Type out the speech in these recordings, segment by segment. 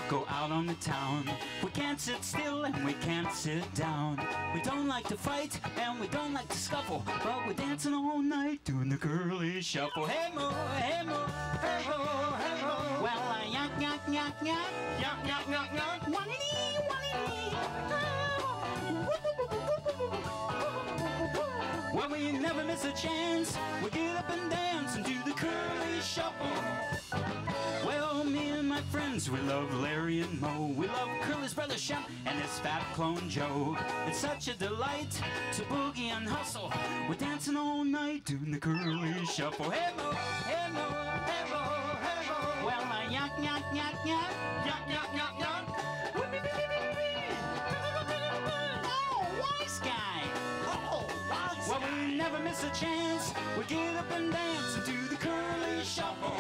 go out on the town. We can't sit still and we can't sit down. We don't like to fight and we don't like to scuffle, but we're dancing all night doing the curly shuffle. Hey mo, hey mo, hey ho, hey ho. Well, yak, yak, yak, yak, yak, yak, yak, yak. Wally-dee, wally-dee. Well, we never miss a chance. We get up and dance and do the curly shuffle. Well, me and my friends, we love Larry and Moe. We love Curly's brother Shep and his fat clone Joe. It's such a delight to boogie and hustle. We're dancing all night doing the curly shuffle. Hey mo, hey mo, hey mo, hey mo. Well, yak, yak, yak, yak, yak, yak, yak, yak. Oh, wise guy. Oh, wise guy. Well, we never miss a chance. We get up and dance and do the curly shuffle.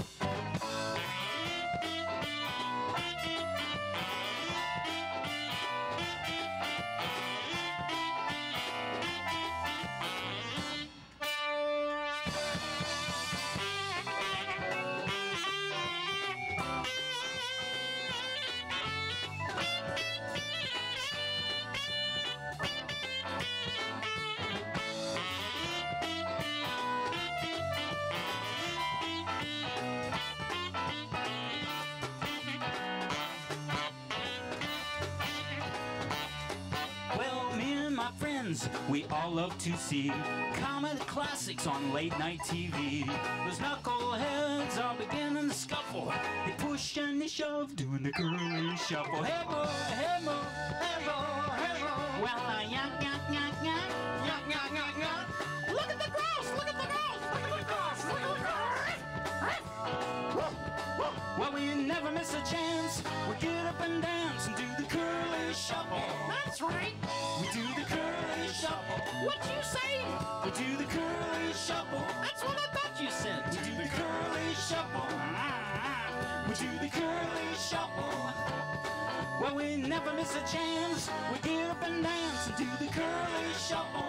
My friends, we all love to see comedy classics on late night TV. Those knuckleheads are beginning to scuffle. They push and they shove, doing the curly shuffle. Hey mo, hey mo, hey mo, hey mo. Well, yak, yak, yak, yak, yak, yak, yak, yak. Look at the grouse, look at the grouse, look at the grouse, look at the grouse. Well, we never miss a chance. We get up and dance and do the curly shuffle. That's right. We do the curly shuffle. What you say? We do the curly shuffle. That's what I thought you said. We do the curly shuffle. We do the curly shuffle. Well, we never miss a chance. We get up and dance and do the curly shuffle.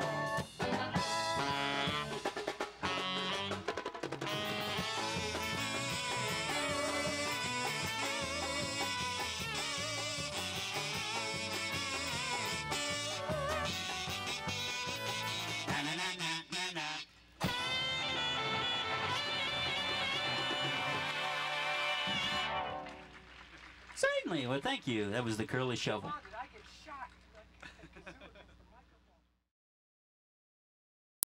Certainly. Well, thank you. That was the curly shuffle.